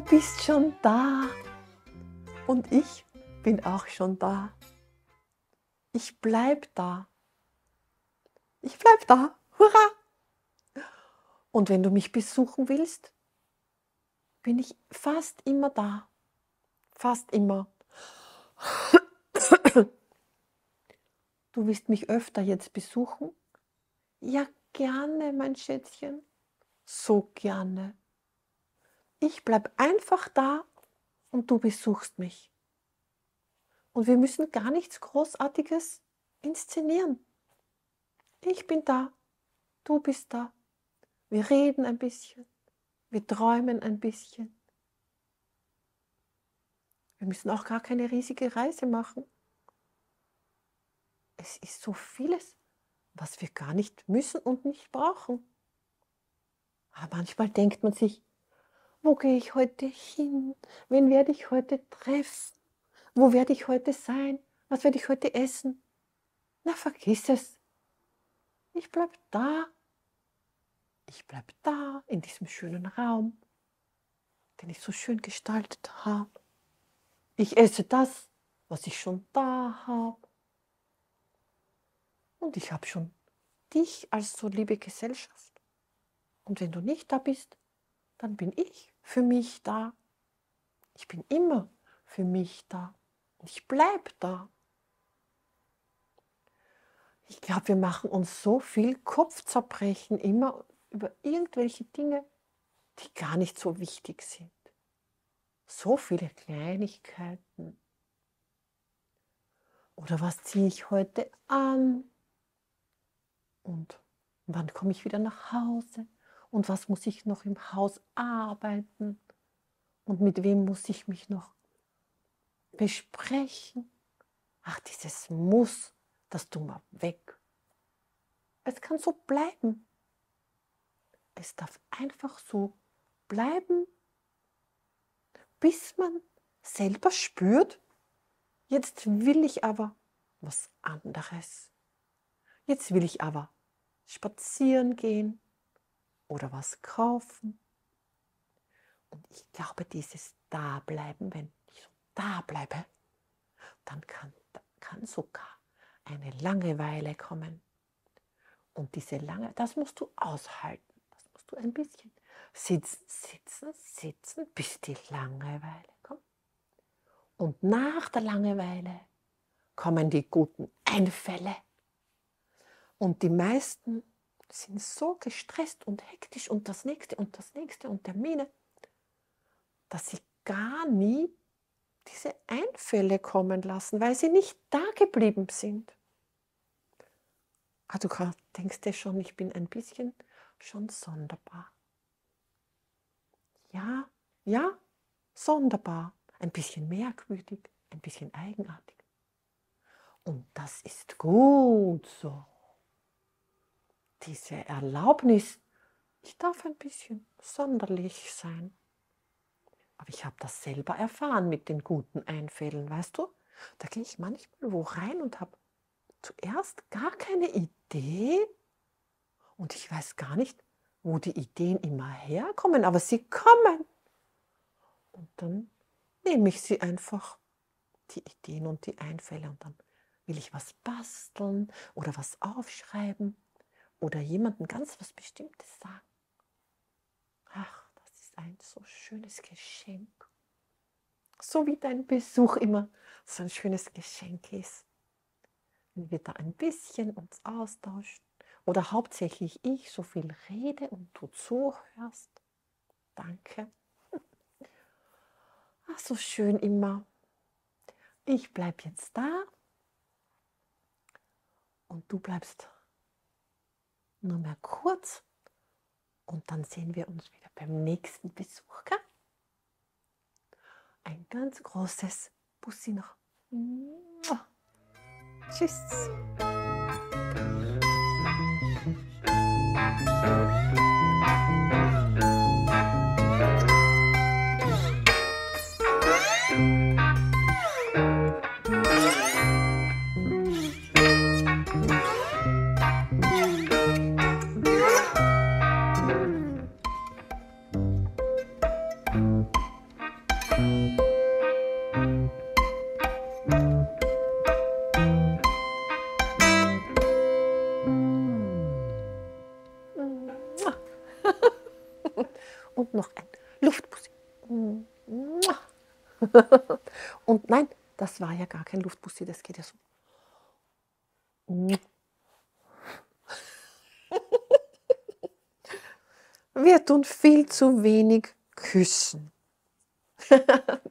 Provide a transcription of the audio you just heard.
bist schon da und ich bin auch schon da. Ich bleib da. Ich bleib da. Hurra! Und wenn du mich besuchen willst, bin ich fast immer da. Fast immer. Du willst mich öfter jetzt besuchen? Ja, gerne, mein Schätzchen. So gerne. Ich bleib einfach da und du besuchst mich. Und wir müssen gar nichts Großartiges inszenieren. Ich bin da, du bist da. Wir reden ein bisschen, wir träumen ein bisschen. Wir müssen auch gar keine riesige Reise machen. Es ist so vieles, was wir gar nicht müssen und nicht brauchen. Aber manchmal denkt man sich, wo gehe ich heute hin? Wen werde ich heute treffen? Wo werde ich heute sein? Was werde ich heute essen? Na, vergiss es. Ich bleib da. Ich bleib da in diesem schönen Raum, den ich so schön gestaltet habe. Ich esse das, was ich schon da habe. Und ich habe schon dich als so liebe Gesellschaft. Und wenn du nicht da bist, dann bin ich für mich da. Ich bin immer für mich da. Und ich bleibe da. Ich glaube, wir machen uns so viel Kopfzerbrechen immer über irgendwelche Dinge, die gar nicht so wichtig sind. So viele Kleinigkeiten. Oder was ziehe ich heute an? Und wann komme ich wieder nach Hause? Und was muss ich noch im Haus arbeiten? Und mit wem muss ich mich noch besprechen? Ach, dieses Muss, das tun wir weg. Es kann so bleiben. Es darf einfach so bleiben, bis man selber spürt, jetzt will ich aber was anderes. Jetzt will ich aber spazieren gehen oder was kaufen. Und ich glaube, dieses Dableiben, wenn ich so da bleibe, dann kann sogar eine Langeweile kommen. Und diese das musst du aushalten. Das musst du ein bisschen sitzen, bis die Langeweile kommt. Und nach der Langeweile kommen die guten Einfälle. Und die meisten sind so gestresst und hektisch und das nächste und Termine, dass sie gar nie diese Einfälle kommen lassen, weil sie nicht da geblieben sind. Du denkst dir schon, ich bin ein bisschen schon sonderbar. Ja, sonderbar. Ein bisschen merkwürdig, ein bisschen eigenartig. Und das ist gut so. Diese Erlaubnis, ich darf ein bisschen sonderlich sein. Aber ich habe das selber erfahren mit den guten Einfällen, weißt du? Da gehe ich manchmal wo rein und habe zuerst gar keine Idee. Und ich weiß gar nicht, wo die Ideen immer herkommen, aber sie kommen. Und dann nehme ich sie einfach, die Ideen und die Einfälle. Und dann will ich was basteln oder was aufschreiben oder jemandem ganz was Bestimmtes sagen. Ach, das ist ein so schönes Geschenk. So wie dein Besuch immer so ein schönes Geschenk ist. Wenn wir da ein bisschen uns austauschen oder hauptsächlich ich so viel rede und du zuhörst. Danke. Ach, so schön immer. Ich bleibe jetzt da und du bleibst nur mehr kurz und dann sehen wir uns wieder beim nächsten Besuch. Gell? Ein ganz großes Bussi noch. Tschüss. Und noch ein Luftbussi. Und nein, das war ja gar kein Luftbussi, das geht ja so. Wir tun viel zu wenig küssen.